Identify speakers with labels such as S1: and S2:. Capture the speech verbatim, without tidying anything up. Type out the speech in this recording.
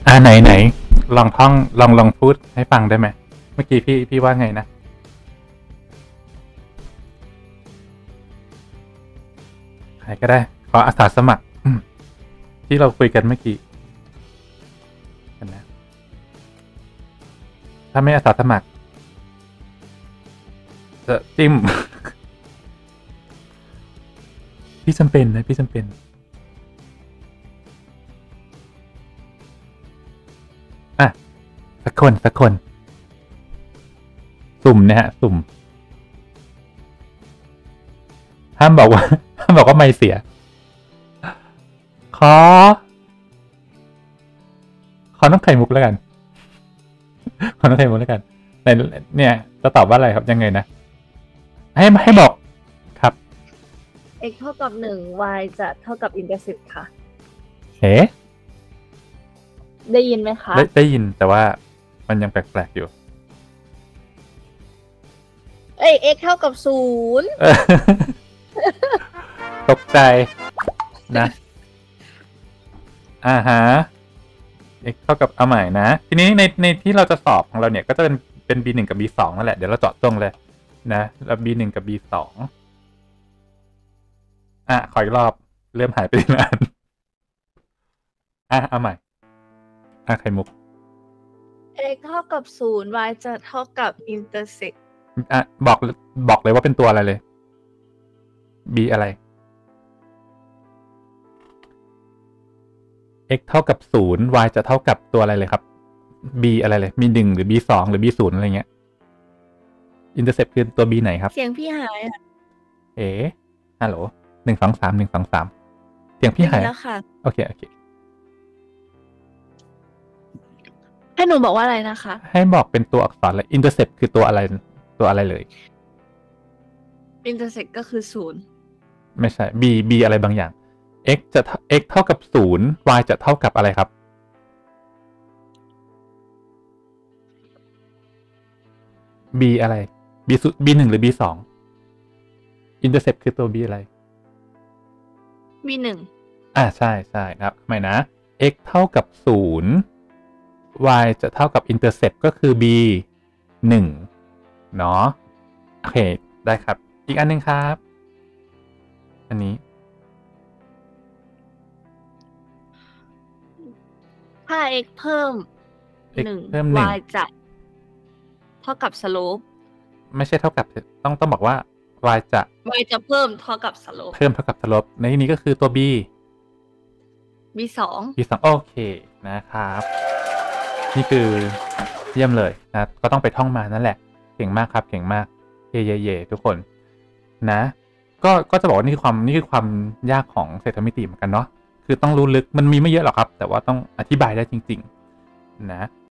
S1: อ่าไหนไหนลองท่องลองลองพูดให้ฟังได้ไหมเมื่อกี้พี่พี่ว่าไงนะใครก็ได้ขออาสาสมัครที่เราคุยกันเมื่อกี้กันนะถ้าไม่อาสาสมัครจะจิ้ม พี่จำเป็นนะพี่จำเป็นอ่ะสักคนสักคนสุ่มนะฮะสุ่มห้ามบอกว่าห้ามบอกว่าไม่เสียขอขอน้องไข่มุกแล้วกันขอน้องไข่มุกแล้วกันในเนี่ยจะตอบว่าอะไรครับยังไงนะให้ให้บอกครับ
S2: x เท่ากับหนึ่ง y จะเท่ากับ intercept ค่ะ
S1: เอ๊ะ
S2: ได้ยินไหมคะ
S1: ได้ได้ยินแต่ว่ามันยังแปลกๆอยู่
S2: เอ้ย x เท่ากับศูนย์
S1: ตกใจนะอ่าฮะ x เท่ากับเอาใหม่นะทีนี้ในในที่เราจะสอบของเราเนี่ยก็จะเป็นเป็น บี หนึ่ง กับ บี สอง นั่นแหละเดี๋ยวเราเจาะจงเลยนะแล้ว บี หนึ่ง กับ บี สอง อ่ะขออีกรอบเริ่มหายไปนานอ่ะเอาใหม่อ่ะไข่มุก
S2: x เท่ากับศูนย์ y จะเท่ากับ intersect
S1: อ่ะบอกบอกเลยว่าเป็นตัวอะไรเลย b อะไร x เท่ากับศูนย์ y จะเท่ากับตัวอะไรเลยครับ b อะไรเลยมีหนึ่งหรือ b สองหรือ b ศูนย์อะไรเงี้ย intercept คือตัว b ไหนครับ
S2: เสียงพี่หายอ่ะ
S1: เอ๋ฮัลโหลหนึ่งสองสามหนึ่งสองสามเสียงพี่หาย
S2: แล้วค่ะ
S1: โอเคโอเค
S2: ให้หนูบอกว่าอะไรนะคะ
S1: ให้บอกเป็นตัวอักษรเลย intercept คือตัวอะไรตัวอะไรเลย
S2: intersect ก็คือศูนย์
S1: ไม่ใช่ b b อะไรบางอย่าง x จะ x เท่ากับศูนย์ y จะเท่ากับอะไรครับ b อะไร b ศูนย์ b หนึ่งหรือ b สอง intercept คือตัว b อะไร
S2: b หนึ่ง
S1: อ่าใช่ใช่ครับใหม่นะ x เท่ากับศูนย์ y จะเท่ากับ intercept ก็คือ b หนึ่งเนาะโอเคได้ครับอีกอันหนึ่งครับอันนี้
S2: ถ้า x เพิ่มหนึ่ง y จะเท่ากับ slope
S1: ไม่ใช่เท่ากับต้องต้องบอกว่า y จะ
S2: y จะเพิ่มเท่ากับ slope
S1: เพิ่มเท่ากับ slope ในที่นี้ก็คือตัว b
S2: b สอง
S1: b สองโอเคนะครับนี่คือเยี่ยมเลยนะก็ต้องไปท่องมานั่นแหละเก่งมากครับเก่งมากเย่เย่เย่ทุกคนนะก็ก็จะบอกว่านี่คือความนี่คือความยากของเศรษฐมิติเหมือนกันเนาะคือต้องรู้ลึกมันมีไม่เยอะหรอกครับแต่ว่าต้องอธิบายได้จริงๆนะ